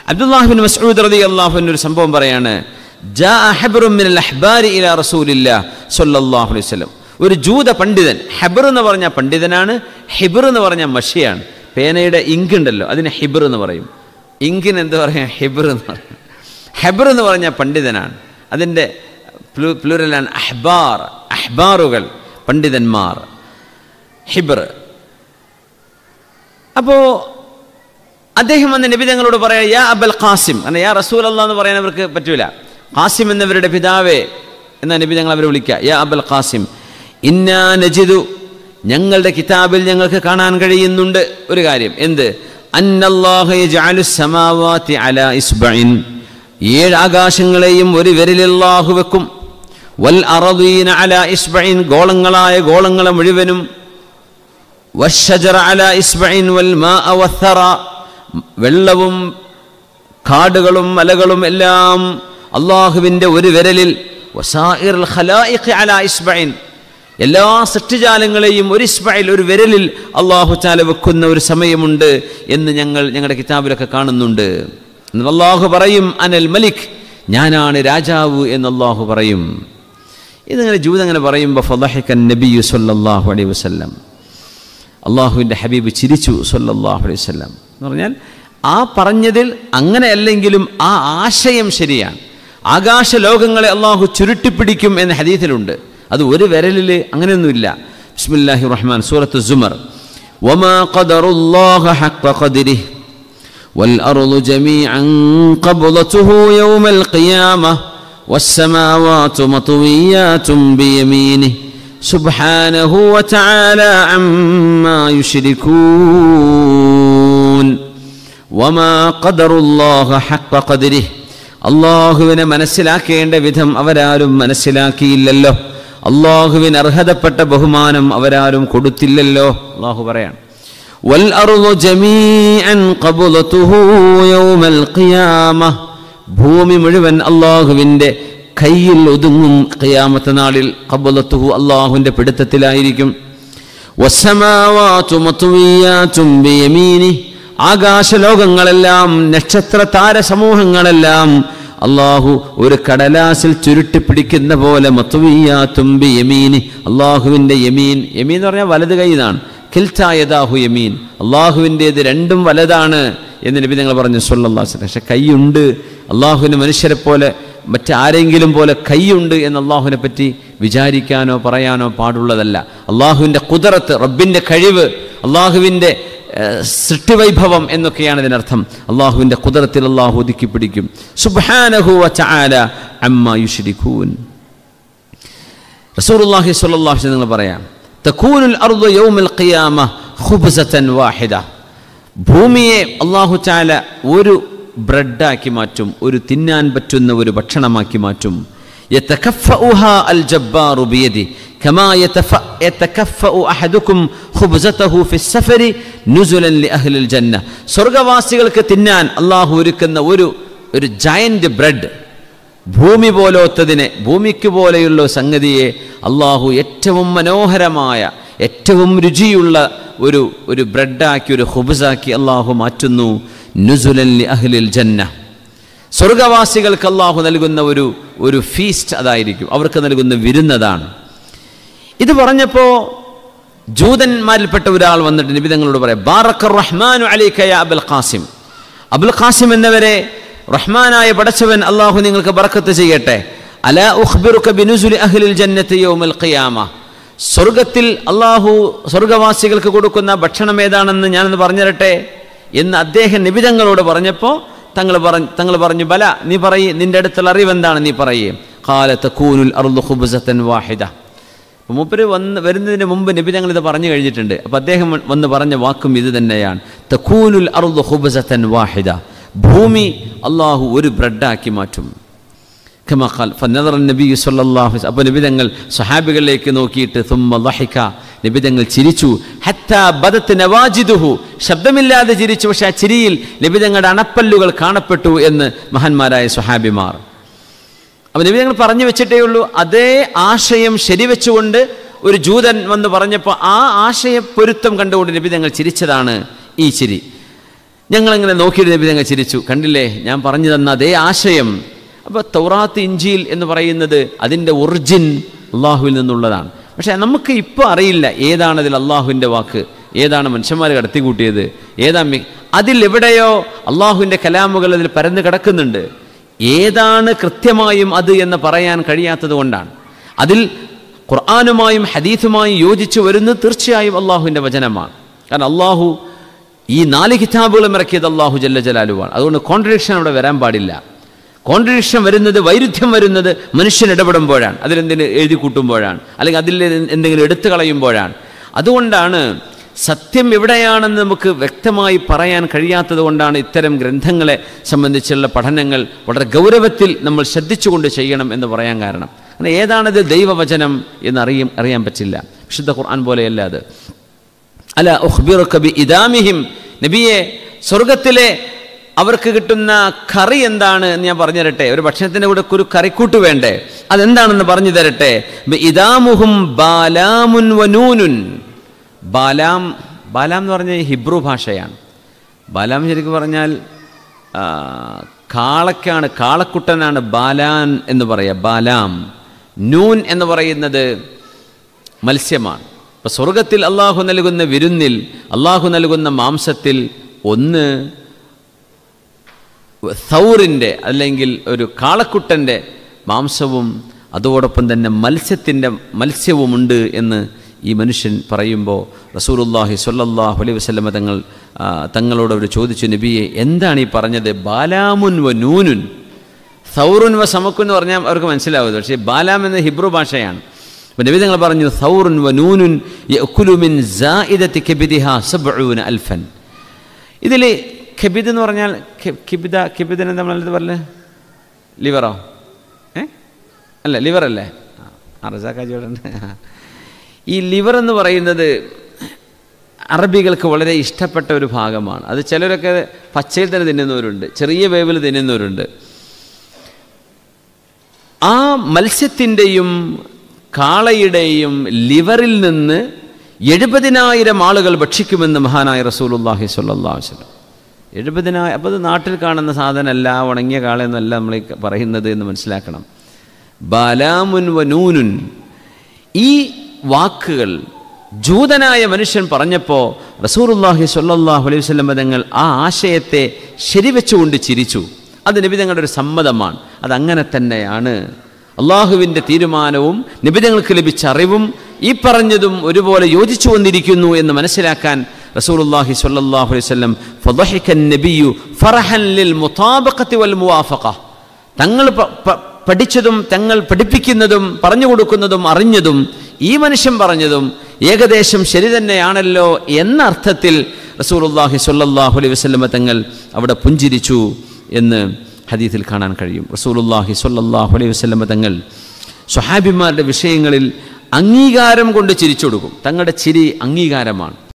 അബ്ദുല്ലാഹി ഇബ്നു മസ്ഊദ് റളിയല്ലാഹു അൻഹു ഒരു സംഭവം പറയാണ്, ജാഅ ഹബ്റുൻ മിനൽ അഹ്ബാരി ഇലാ റസൂലില്ലാഹി സ്വല്ലല്ലാഹു അലൈഹി വസല്ലം. ഒരു ജൂത പണ്ഡിതൻ, ഹബ്ർ എന്ന് പറഞ്ഞാൽ പണ്ഡിതനാണ്, ഹിബ്ർ എന്ന് പറഞ്ഞാൽ മഷിയാണ്. പേനയുടെ ഇങ്ക് ഉണ്ടല്ലോ, അതിന് ഹിബ്ർ എന്ന് പറയും. ഇങ്കിന് എന്താ പറയുക? ഹിബ്ർ എന്ന് പറയും. ഹബ്ർ എന്ന് പറഞ്ഞാൽ പണ്ഡിതനാണ്, അതിൻ്റെ പ്ലൂറലാണ് അഹ്ബാർ, അഹ്ബാറുകൾ, പണ്ഡിതന്മാർ, ഹിബ്ർ. അപ്പോൾ അദ്ദേഹം വന്ന് നബി തങ്ങളോട് പറയാം, യാ അബൽ ഖാസിം, കാരണം യാ റസൂൽ അല്ലാഹ് എന്ന് പറയാൻ അവർക്ക് പറ്റൂല. ഖാസിം എന്നവരുടെ പിതാവേ എന്നാ നബി തങ്ങൾ അവരെ വിളിക്കുക. യാ അബൽ ഖാസിം, ഇന്നാ നജിദു, ഞങ്ങളുടെ കിതാബിൽ ഞങ്ങൾക്ക് കാണാൻ കഴിയുന്നുണ്ട് ഒരു കാര്യം. എന്ത്? അന്നല്ലാഹു യജ്അലു സമാവാതി അലാ ഇസ്ബഇൻ, 7 ആകാശങ്ങളെയും ഒരു വിരലിൽ അല്ലാഹു വെക്കും. വൽ അർദീന അലാ ഇസ്ബഇൻ, ഗോളങ്ങളായ ഗോളങ്ങളെ മുഴുവനും. വശജറ അലാ ഇസ്ബഇൻ വൽ മാഅ വസ്സറ, വെള്ളവും കാടുകളും മലകളും എല്ലാം അല്ലാഹുവിൻ്റെ ഒരു വിരലിൽ. വസാഇറുൽ ഖലായിഖ് അലാ ഇസ്ബഇൻ, എല്ലാ സൃഷ്ടിജാലങ്ങളെയും ഒരു ഇസ്ബഇൽ, ഒരു വിരലിൽ അല്ലാഹു തആല വെക്കുന്ന ഒരു സമയമുണ്ട് എന്ന് ഞങ്ങളുടെ കിതാബിലൊക്കെ കാണുന്നുണ്ട്. അല്ലാഹു പറയും, അനൽ മലിക്, ഞാനാണ് രാജാവ് എന്ന് അല്ലാഹു പറയും. ഇതിങ്ങനെ ജൂത അങ്ങനെ പറയുമ്പോൾ ഫളഹികൻ നബിയ്യു സ്വല്ലല്ലാഹു അലൈഹി വസല്ലം, അള്ളാഹുവിൻ്റെ ഹബീബ് ചിരിച്ചു സ്വല്ലല്ലാഹു അലൈഹി വസല്ലം. എന്ന് പറഞ്ഞാൽ ആ പറഞ്ഞതിൽ അങ്ങനെ അല്ലെങ്കിലും ആ ആശയം ശരിയാണ്. ആകാശ ലോകങ്ങളെ അള്ളാഹു ചുരുട്ടിപ്പിടിക്കും എന്ന ഹദീസിലുണ്ട്. അത് ഒരു വിരലിൽ അങ്ങനെയൊന്നുമില്ല. ബിസ്മില്ലാഹിർ റഹ്മാൻ, സൂറത്തു സുമർ, വമാ ഖദറുല്ലാഹ ഹഖ്ക ഖദ്രിഹി വൽ അർളു ജമീഅൻ ഖബ്ളതുഹു യൗമൽ ഖിയാമഹ് വസ്സമാവാതു മത്വിയാതുൻ ബിയമീനിഹി സുബ്ഹാനഹു വതആല അമ്മാ യുശ്രികൂൻ. വമാ ഖദറുല്ലാഹ ഹഖ്ക ഖദ്രിഹി, അള്ളാഹുവിനെ മനസ്സിലാക്കേണ്ട വിധം അവരാരും മനസ്സിലാക്കിയില്ലല്ലോ, അള്ളാഹുവിന് അർഹതപ്പെട്ട ബഹുമാനം അവരാരും കൊടുത്തില്ലല്ലോ. അള്ളാഹു പറയാണ്, വൽ അർളു ജമീഅൻ ഖബ്ളതുഹു യൗമൽ ഖിയാമഹ്, ഭൂമി മുഴുവൻ അള്ളാഹുവിൻ്റെ കയ്യിൽ ഒതുങ്ങും ഖിയാമത്ത് നാളിൽ. ഖബ്ളതുഹു, അള്ളാഹുവിൻ്റെ പിടുത്തത്തിലായിരിക്കും. വസ്സമാവാതു മത്വിയാതുൻ ബിയമീനിഹി, ആകാശലോകങ്ങളെല്ലാം നക്ഷത്ര താരസമൂഹങ്ങളെല്ലാം അള്ളാഹു ഒരു കടലാസിൽ ചുരുട്ടിപ്പിടിക്കുന്ന പോലെ മത്വിയാതുൻ ബിയമീനിഹി, അള്ളാഹുവിൻ്റെ യമീൻ. യമീൻ എന്ന് പറഞ്ഞാൽ വലത് കൈ എന്നാണ്. കിൽതാ യദാഹു യമീൻ, അള്ളാഹുവിൻ്റേത് രണ്ടും വലതാണ് എന്ന് നബി തങ്ങൾ പറഞ്ഞു സ്വല്ലല്ലാഹു അലൈഹി വസല്ലം. പക്ഷെ കൈയുണ്ട്, അള്ളാഹുവിന് മനുഷ്യരെ പോലെ മറ്റാരെങ്കിലും പോലെ കൈയുണ്ട് എന്ന് അള്ളാഹുവിനെ പറ്റി വിചാരിക്കാനോ പറയാനോ പാടുള്ളതല്ല. അള്ളാഹുവിൻ്റെ ഖുദ്റത്ത്, റബ്ബിൻ്റെ കഴിവ്, അള്ളാഹുവിൻ്റെ സൃഷ്ടിവൈഭവം എന്നൊക്കെയാണ് ഇതിനർത്ഥം. അള്ളാഹുവിൻ്റെ ഖുദ്റത്തിൽ അള്ളാഹു ഒതുക്കി പിടിക്കും. സുബ്ഹാനഹു വതആല അമ്മാ യുശ്രികൂൻ. റസൂലുള്ളാഹി സ്വല്ലല്ലാഹു അലൈഹി വസല്ലം പറയാം, തകൂനുൽ അർദു യൗമൽ ഖിയാമഹ് ഖുബ്സതൻ വാഹിദ, ഭൂമിയെ അള്ളാഹു തആല ഒരു ബ്രെഡാക്കി മാറ്റും, ഒരു തിന്നാൻ പറ്റുന്ന ഒരു ഭക്ഷണമാക്കി മാറ്റും. യതകഫഉഹാ അൽ ജബ്ബാറു ബിയദി കമാ യതകഫഉ അഹദുകും ഖുബ്സതഹു ഫിസ്സഫരി നുസുലൻ ലിഅഹ്ലിൽ ജന്ന, സ്വർഗ്ഗവാസികൾക്ക് തിന്നാൻ അള്ളാഹു ഒരുക്കുന്ന ഒരു ജയന്റ് ബ്രെഡ്, ഭൂമി പോലൊത്തതിനെ, ഭൂമിക്ക് പോലെയുള്ള സംഗതിയെ അള്ളാഹു ഏറ്റവും മനോഹരമായ, ഏറ്റവും രുചിയുള്ള ഒരു ബ്രെഡാക്കി, ഒരു ഖുബ്സാക്കി അള്ളാഹു മാറ്റുന്നു. നുസുലൻ ലിഅഹ്ലിൽ ജന്ന, സ്വർഗ്ഗവാസികൾക്ക് അള്ളാഹു നൽകുന്ന ഒരു ഫീസ്റ്റ് അതായിരിക്കും, അവർക്ക് നൽകുന്ന വിരുന്നതാണ്. ഇത് പറഞ്ഞപ്പോൾ ജൂതന്മാരിൽപ്പെട്ട ഒരാൾ വന്നിട്ട് നബി തങ്ങളോട് പറയാം, ബാറക്കർ റഹ്മാനു അലൈക യാ അബുൽ ഖാസിം, അബുൽ ഖാസിം എന്നവരെ റഹ്മാനായ പടച്ചവൻ അള്ളാഹു നിങ്ങൾക്ക് ബറക്കത്ത് ചെയ്യട്ടെ. അലാ ഉഖ്ബിറുക ബിനുസുലി അഹ്ലിൽ ജന്നത്തി യൗമൽ ഖിയാമ, സ്വർഗത്തിൽ അള്ളാഹു സ്വർഗവാസികൾക്ക് കൊടുക്കുന്ന ഭക്ഷണം ഏതാണെന്ന് ഞാനൊന്ന് പറഞ്ഞുതരട്ടെ എന്ന് അദ്ദേഹം നബി തങ്ങളോട് പറഞ്ഞപ്പോൾ തങ്ങൾ പറഞ്ഞു, ബല, നീ പറയ്, നിന്റെ അടുത്തുള്ള അറിവ് എന്താണ്, നീ പറയേ. ഖാല തകൂനുൽ അർളു ഖുബ്സതൻ വാഹിദ. മൂപ്പര് വരുന്നതിന് മുമ്പ് നബി തങ്ങൾ ഇത് പറഞ്ഞു കഴിഞ്ഞിട്ടുണ്ട്. അപ്പോൾ അദ്ദേഹം വന്ന് പറഞ്ഞ വാക്കും ഇത് തന്നെയാണ്, തകൂനുൽ അർളു ഖുബ്സതൻ വാഹിദ, ഭൂമി അള്ളാഹു ഒരു ബ്രെഡാക്കി മാറ്റും. കമാ ഖാൽ ഫനദറ നബി സല്ലല്ലാഹു അലൈഹി വസല്ലം, അപ്പോൾ നബി തങ്ങൾ സ്വഹാബികളിലേക്ക് നോക്കിയിട്ട് സുമ്മ ളഹിക, നബി തങ്ങൾ ചിരിച്ചു. ഹത്താ ബദത് നവാജിദുഹു, ശബ്ദമില്ലാതെ ചിരിച്ചു, പക്ഷേ ആ ചിരിയിൽ നബി തങ്ങളുടെ അണപ്പല്ലുകൾ കാണപ്പെട്ടു എന്ന് മഹാന്മാരായ സ്വഹാബിമാർ. അപ്പോൾ നബി തങ്ങൾ പറഞ്ഞു വെച്ചിട്ടേ ഉള്ളൂ. അതേ ആശയം ശരിവെച്ചുകൊണ്ട് ഒരു ജൂതൻ വന്ന് പറഞ്ഞപ്പോൾ ആ ആശയ പൊരുത്തം കണ്ടുകൊണ്ട് നബി തങ്ങൾ ചിരിച്ചതാണ് ഈ ചിരി. ഞങ്ങളങ്ങനെ നോക്കിയിട്ട് നബി തങ്ങൾ ചിരിച്ചു. കണ്ടില്ലേ, ഞാൻ പറഞ്ഞു തന്ന അതേ ആശയം. അപ്പോൾ തൗറാത്ത് ഇഞ്ചീൽ എന്ന് പറയുന്നത് അതിൻ്റെ ഒറിജിൻ അള്ളാഹുവിൽ നിന്നുള്ളതാണ്. പക്ഷേ നമുക്ക് ഇപ്പോൾ അറിയില്ല ഏതാണ് അതിൽ അള്ളാഹുവിൻ്റെ വാക്ക്, ഏതാണ് മനുഷ്യന്മാർ കടത്തിക്കൂട്ടിയത്, അതിലെവിടെയോ അള്ളാഹുവിൻ്റെ കലാമുകൾ അതിൽ പരന്ന് കിടക്കുന്നുണ്ട്. ഏതാണ് കൃത്യമായും അത് എന്ന് പറയാൻ കഴിയാത്തത് കൊണ്ടാണ്. അതിൽ ഖുർആനുമായും ഹദീസുമായും യോജിച്ചു വരുന്നത് തീർച്ചയായും അള്ളാഹുവിൻ്റെ വചനമാണ്. കാരണം അള്ളാഹു ഈ 4 കിതാബുകളും ഇറക്കിയത് അള്ളാഹു ജല്ല ജലാലുവാണ്. അതുകൊണ്ട് കോൺട്രഡിക്ഷൻ അവിടെ വരാൻ പാടില്ല. കോൺട്രഡിക്ഷൻ വരുന്നത്, വൈരുദ്ധ്യം വരുന്നത് മനുഷ്യൻ ഇടപെടുമ്പോഴാണ്, അതിലെന്തെങ്കിലും എഴുതി കൂട്ടുമ്പോഴാണ്, അല്ലെങ്കിൽ അതിൽ എന്തെങ്കിലും എടുത്തു കളയുമ്പോഴാണ്. അതുകൊണ്ടാണ് സത്യം എവിടെയാണെന്ന് നമുക്ക് വ്യക്തമായി പറയാൻ കഴിയാത്തത് കൊണ്ടാണ് ഇത്തരം ഗ്രന്ഥങ്ങളെ സംബന്ധിച്ചുള്ള പഠനങ്ങൾ വളരെ ഗൗരവത്തിൽ നമ്മൾ ശ്രദ്ധിച്ചുകൊണ്ട് ചെയ്യണം എന്ന് പറയാൻ കാരണം. അങ്ങനെ ഏതാണത് ദൈവവചനം എന്ന് അറിയാൻ പറ്റില്ല. വിശുദ്ധ ഖുർആൻ പോലെയല്ല അത്. അല ഉഖ്ബിറുക ബി ഇദാമിഹിം, നബിയെ സ്വർഗത്തിലെ അവർക്ക് കിട്ടുന്ന കറി എന്താണ് എന്ന് ഞാൻ പറഞ്ഞു തരട്ടെ. ഒരു ഭക്ഷണത്തിൻ്റെ കൂടെ ഒരു കറിക്കൂട്ട് വേണ്ടേ, അതെന്താണെന്ന് പറഞ്ഞു തരട്ടെ. ഇദാമുഹും ബാലാമുൻ വനൂനുൻ. ബാലാം എന്ന് പറഞ്ഞാൽ ഹിബ്രു ഭാഷയാണ്. ബാലാം ശരിക്കും പറഞ്ഞാൽ കാളയ്ക്കാണ്, കാളക്കുട്ടനാണ് ബാലാൻ എന്ന് പറയുക, ബാലാം. നൂൻ എന്ന് പറയുന്നത് മത്സ്യമാണ്. അപ്പോൾ സ്വർഗത്തിൽ അള്ളാഹു നൽകുന്ന വിരുന്നിൽ, അള്ളാഹു നൽകുന്ന മാംസത്തിൽ ഒന്ന് സൗറിൻ്റെ അല്ലെങ്കിൽ ഒരു കാളക്കുട്ടൻ്റെ മാംസവും അതോടൊപ്പം തന്നെ മത്സ്യവുമുണ്ട് എന്ന് ഈ മനുഷ്യൻ പറയുമ്പോൾ റസൂലുള്ളാഹി സ്വല്ലല്ലാഹു അലൈഹി വസല്ലം തങ്ങളോട് അവർ ചോദിച്ചു, നബിയെ എന്താണ് ഈ പറഞ്ഞത്? ബാലാമുൻ വ നൂനുൻ, സൗറുൻ വ സമക്കുൻ എന്ന് പറഞ്ഞാൽ അവർക്ക് മനസ്സിലാവുന്നത്. പക്ഷേ ബാലാം എന്ന ഹിബ്രു ഭാഷയാണ്. അപ്പോൾ നബി തങ്ങൾ പറഞ്ഞു സൗറുൻ വ നൂനുൻ യഅകുലു മിൻ സായിദതി കബിദിഹാ 70,000. ഇതിൽ ഖബിദ് എന്ന് പറഞ്ഞാൽ ഖബിദിനെ നമ്മളത് പറഞ്ഞത് ലിവറോ? അല്ല, ലിവറല്ലേ? റസാക്കാജിയോടുണ്ട്. ഈ ലിവർ എന്ന് പറയുന്നത് അറബികൾക്ക് വളരെ ഇഷ്ടപ്പെട്ട ഒരു ഭാഗമാണ്. അത് ചിലരൊക്കെ പച്ചയിൽ തന്നെ തിന്നുന്നവരുണ്ട്, ചെറിയ വേവിൽ തിന്നുന്നവരുണ്ട്. ആ മത്സ്യത്തിൻ്റെയും കാളയുടെയും ലിവറിൽ നിന്ന് 70,000 ആളുകൾ ഭക്ഷിക്കുമെന്ന് മഹാനായ റസൂലുള്ളാഹി സ്വല്ലല്ലാഹു അലൈഹി വസല്ലം. 70,000. അപ്പോൾ അത് നാട്ടിൽ കാണുന്ന സാധനമല്ല, ഉണങ്ങിയ കാളയൊന്നുമല്ല നമ്മൾ പറയുന്നത് എന്ന് മനസ്സിലാക്കണം. ബാലാമുൻ വ നൂനുൻ, ഈ വാക്കുകൾ ജൂതനായ മനുഷ്യൻ പറഞ്ഞപ്പോൾ റസൂലുള്ളാഹി സ്വല്ലല്ലാഹു അലൈഹി വസല്ലം തങ്ങൾ ആ ആശയത്തെ ശരിവെച്ചുകൊണ്ട് ചിരിച്ചു. അത് നബി തങ്ങളുടെ ഒരു സമ്മതമാണ്. അതങ്ങനെ തന്നെയാണ്. അള്ളാഹുവിൻ്റെ തീരുമാനവും നബി തങ്ങൾക്ക് ലഭിച്ച അറിവും ഈ പറഞ്ഞതും ഒരുപോലെ യോജിച്ചു വന്നിരിക്കുന്നു എന്ന് മനസ്സിലാക്കാൻ റസൂലുള്ളാഹി സ്വല്ലല്ലാഹു അലൈഹി വസല്ലം ഫദഹികൻ നബിയു ഫറഹൻ ലിൽ മുതാബഖതി വൽ മുവാഫഖ, തങ്ങൾ പഠിച്ചതും തങ്ങൾ പഠിപ്പിക്കുന്നതും പറഞ്ഞു കൊടുക്കുന്നതും അറിഞ്ഞതും ഈ മനുഷ്യൻ പറഞ്ഞതും ഏകദേശം ശരി തന്നെയാണല്ലോ എന്ന അർത്ഥത്തിൽ റസൂലുള്ളാഹി സ്വല്ലല്ലാഹു അലൈഹി വസല്ലം തങ്ങൾ അവിടെ പുഞ്ചിരിച്ചു എന്ന് ഹദീസിൽ കാണാൻ കഴിയും. റസൂലുള്ളാഹി സ്വല്ലല്ലാഹു അലൈഹി വസല്ലം തങ്ങൾ സ്വഹാബിമാരുടെ വിഷയങ്ങളിൽ അംഗീകാരം കൊണ്ട് ചിരിച്ചു കൊടുക്കും. തങ്ങളുടെ ചിരി അംഗീകാരമാണ്.